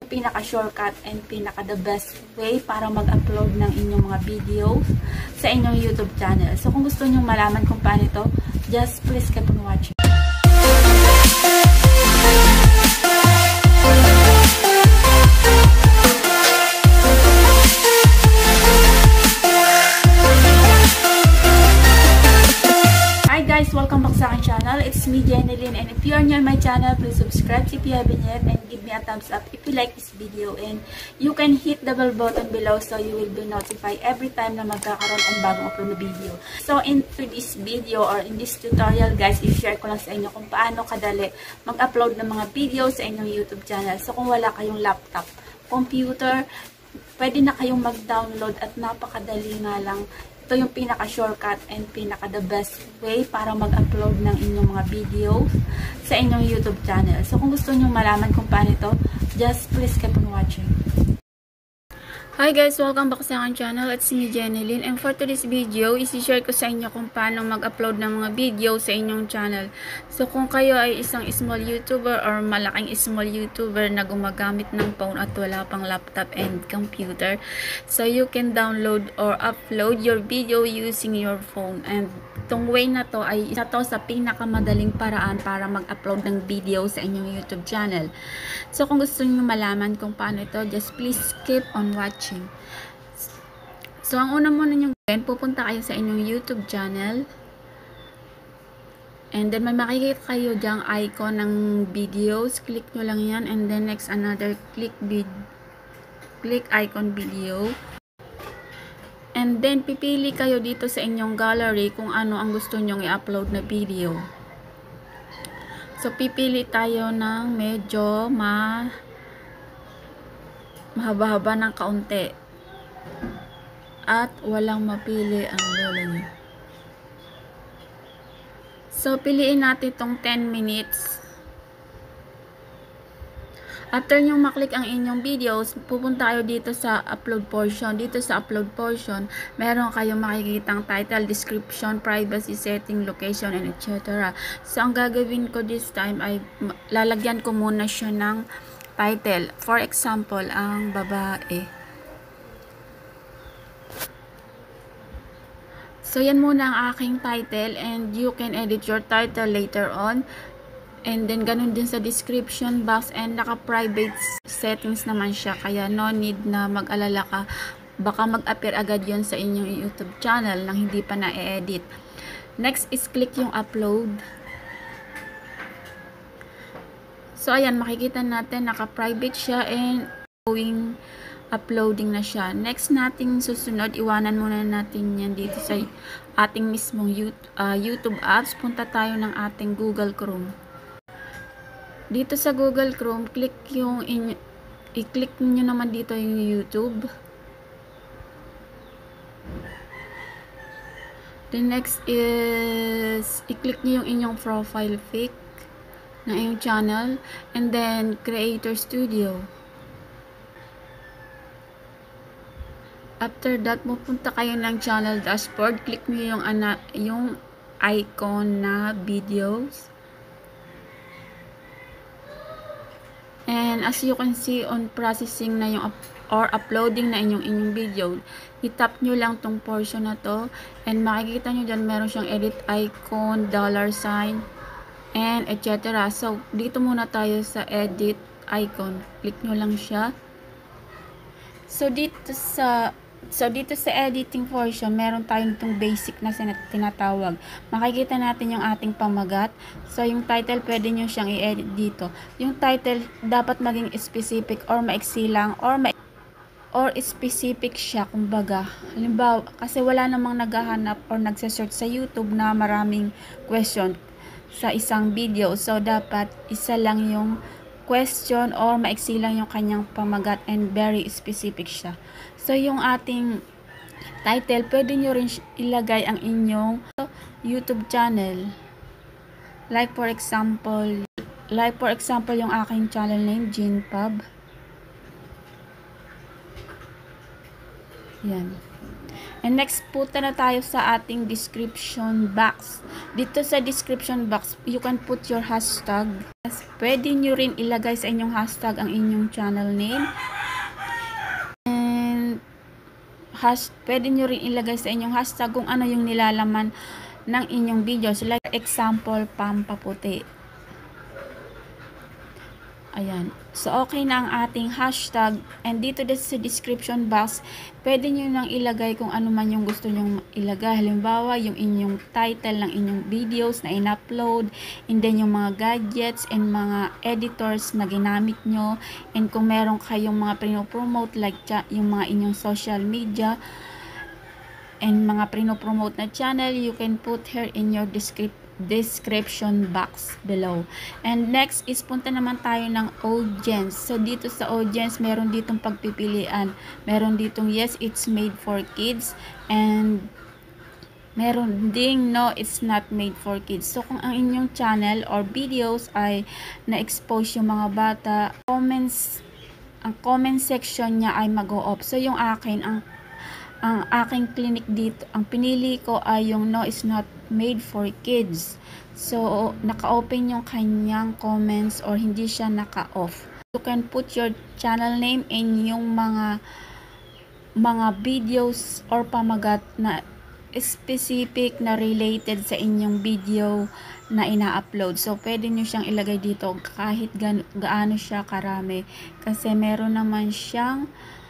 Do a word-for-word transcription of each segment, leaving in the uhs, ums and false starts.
pinaka-shortcut and pinaka-the best way para mag-upload ng inyong mga videos sa inyong YouTube channel. So, kung gusto nyo malaman kung paano ito, just please keep on watching. Guys, welcome back sa aking channel. It's me, Jenilyn, and if you are new on my channel, please subscribe if you haven't yet and give me a thumbs up if you like this video, and you can hit the bell button below so you will be notified every time na magkakaroon ng bagong upload na video. So into this video or in this tutorial, guys, i-share ko lang sa inyo kung paano kadali mag-upload ng mga video sa inyong YouTube channel. So kung wala kayong laptop, computer, pwede na kayong mag-download at napakadali nga lang. Ito yung pinaka-shortcut and pinaka-the best way para mag-upload ng inyong mga videos sa inyong YouTube channel. So, kung gusto nyo malaman kung paano ito, just please keep on watching. Hi guys! Welcome back sa aking channel. It's me, Jenilyn. And for today's video, isi-share ko sa inyo kung paano mag-upload ng mga video sa inyong channel. So, kung kayo ay isang small YouTuber or malaking small YouTuber na gumagamit ng phone at wala pang laptop and computer, so you can download or upload your video using your phone. And itong way na to ay isa to sa pinakamadaling paraan para mag-upload ng video sa inyong YouTube channel. So, kung gusto niyo malaman kung paano ito, just please keep on watching. So, ang una muna nyo gawin, pupunta kayo sa inyong YouTube channel. And then, may makikita kayo dyang icon ng videos. Click nyo lang yan. And then, next, another click vid click icon video. And then, pipili kayo dito sa inyong gallery kung ano ang gusto nyong i-upload na video. So, pipili tayo ng medyo ma mahaba-haba ng kaunti. At walang mapili ang lola nyo. So, piliin natin itong ten minutes. After nyo maklik ang inyong videos, pupunta kayo dito sa upload portion. Dito sa upload portion, meron kayong makikitang title, description, privacy setting, location, and et cetera. So, ang gagawin ko this time ay lalagyan ko muna siya ng title. For example, ang babae. So, yan muna ang aking title, and you can edit your title later on. And then, ganun din sa description box, and naka-private settings naman siya. Kaya, no need na mag-alala ka. Baka mag-appear agad yon sa inyong YouTube channel nang hindi pa na-edit. Next is click yung upload. So, ayan, makikita natin, naka-private siya and going uploading na siya. Next nating susunod, iwanan muna natin yan dito sa ating mismong YouTube, uh, YouTube apps. Punta tayo ng ating Google Chrome. Dito sa Google Chrome, click yung i-click nyo naman dito yung YouTube. The next is i-click nyo yung inyong profile pic na inyong channel, and then Creator Studio. After that, pupunta kayo ng channel dashboard, click nyo yung, ana, yung icon na videos. And as you can see, on processing na yung up, or uploading na inyong inyong video, i-tap nyo lang tong portion na to, and makikita nyo dyan meron siyang edit icon, dollar sign, and et cetera. So, dito muna tayo sa edit icon. Click nyo lang siya. So, dito sa So, dito sa editing portion, meron tayong itong basic na tinatawag. Makikita natin yung ating pamagat. So, yung title, pwede nyo siyang i-edit dito. Yung title, dapat maging specific or maiksi lang or ma or specific siya, kumbaga. Halimbawa, kasi wala namang naghahanap or nagsesearch sa YouTube na maraming question sa isang video. So, dapat isa lang yung question or maiksi lang yung kanyang pamagat and very specific siya. So, yung ating title, pwede nyo rin ilagay ang inyong YouTube channel. Like for example, like for example, yung aking channel name, Jinpub. Yan. And next, punta na tayo sa ating description box. Dito sa description box, you can put your hashtag. Pwede nyo rin ilagay sa inyong hashtag ang inyong channel name. And has, pwede nyo rin ilagay sa inyong hashtag kung ano yung nilalaman ng inyong videos. Like example, pampaputi. Ayan. So, okay na ang ating hashtag. And dito sa description box, pwede nyo nang ilagay kung ano man yung gusto nyong ilagay. Halimbawa, yung inyong title ng inyong videos na in-upload. And then, yung mga gadgets and mga editors na ginamit nyo. And kung meron kayong mga pinopromote, like yung mga inyong social media and mga pinopromote na channel, you can put here in your description description box below. And next is punta naman tayo ng audience. So dito sa audience, meron ditong pagpipilian. Meron ditong yes, it's made for kids, and meron ding no, it's not made for kids. So kung ang inyong channel or videos ay na-expose yung mga bata, comments, ang comment section niya ay mag-o-off. So yung akin, ang ang aking clinic dito, ang pinili ko ay yung no is not made for kids. So, naka-open yung kanyang comments or hindi siya naka-off. You can put your channel name in yung mga mga videos or pamagat na specific na related sa inyong video na ina-upload. So, pwede nyo siyang ilagay dito kahit ga gaano siya karami. Kasi meron naman siyang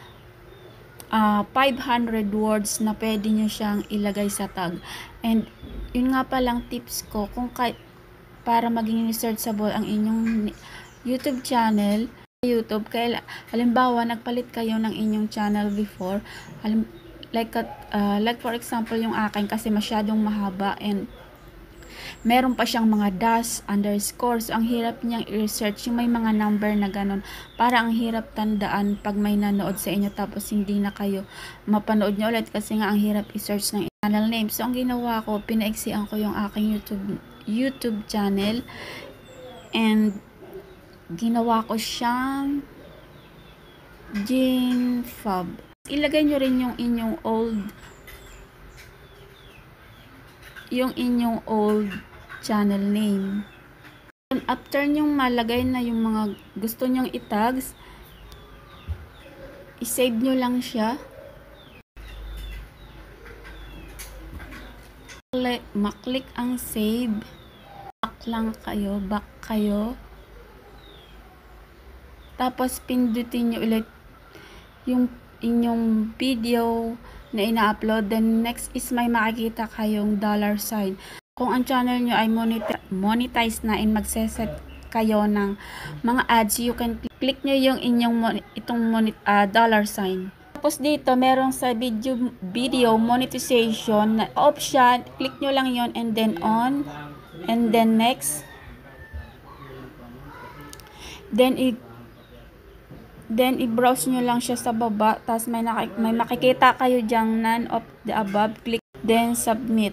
Uh, five hundred words na pwede nyo siyang ilagay sa tag. And yun nga palang tips ko, kung kay, para maging searchable ang inyong YouTube channel, YouTube, kaya halimbawa nagpalit kayo ng inyong channel before, halim, like, uh, like for example yung akin kasi masyadong mahaba and meron pa siyang mga dash, underscore. So, ang hirap niyang i-research yung may mga number na ganun. Para ang hirap tandaan pag may nanood sa inyo tapos hindi na kayo mapanood niyo ulit kasi nga ang hirap i-search ng channel name. So, ang ginawa ko, pinaiksian ko yung aking YouTube, YouTube channel and ginawa ko siyang Jane Fab. Ilagay nyo rin yung inyong old yung inyong old channel name. After nyong malagay na yung mga gusto nyong i-tags, i-save nyo lang siya. Maklik ang save. Back lang kayo, back kayo. Tapos pindutin nyo ulit yung inyong video na ina-upload. Then next is may makikita kayong dollar sign. Kung ang channel nyo ay monetize na and magseset kayo ng mga ads, you can click nyo yung inyong itong monet, uh, dollar sign. Tapos dito merong sa video video monetization na option, click nyo lang yon and then on and then next, then i Then, i-browse nyo lang siya sa baba. Tapos, may, may makikita kayo dyang none of the above. Click, then submit.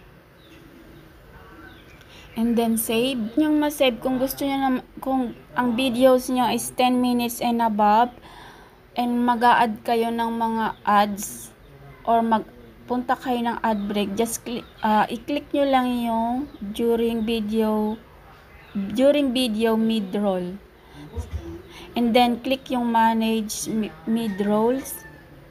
And then, save. Yung ma-save, kung gusto nyo na, kung ang videos nyo is ten minutes and above, and mag-a-add kayo ng mga ads, or magpunta kayo ng ad break, just click, uh, i-click nyo lang yung during video, during video mid-roll. And then, click yung manage mid-rolls.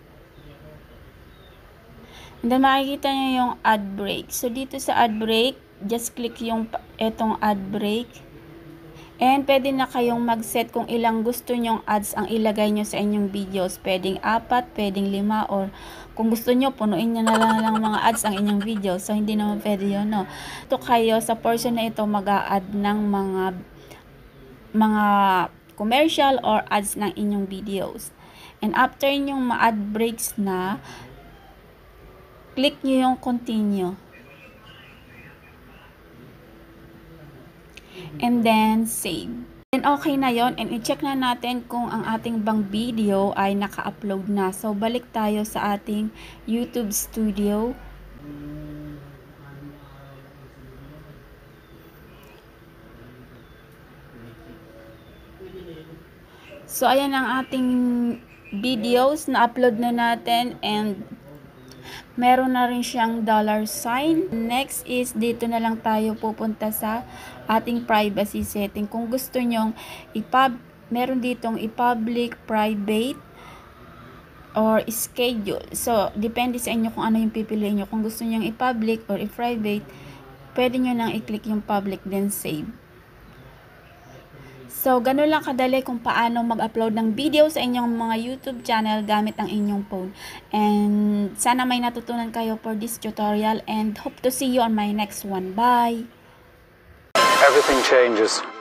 And then, makikita nyo yung ad break. So, dito sa ad break, just click yung etong ad break. And, pwede na kayong mag-set kung ilang gusto nyong ads ang ilagay nyo sa inyong videos. Pwedeng apat, pwedeng lima, or kung gusto nyo, punuin nyo na lang lang mga ads ang inyong videos. So, hindi naman pwede yun, no? Ito kayo, sa portion na ito, mag-a-add ng mga mga commercial or ads ng inyong videos. And after nyong ma-ad breaks na, click nyo yung continue. And then, save. Then, okay na yon. And i-check na natin kung ang ating bang video ay naka-upload na. So, balik tayo sa ating YouTube Studio. So, ayan ang ating videos na upload na natin and Meron na rin siyang dollar sign. Next is dito na lang tayo pupunta sa ating privacy setting. Kung gusto nyong ipub, meron ditong i-public, private, or schedule. So, depende sa inyo kung ano yung pipiliin nyo. Kung gusto nyong i-public or i-private, pwede nyo nang i-click yung public then save. So, ganun lang kadali kung paano mag-upload ng video sa inyong mga YouTube channel gamit ang inyong phone. And sana may natutunan kayo for this tutorial and hope to see you on my next one. Bye! Everything changes.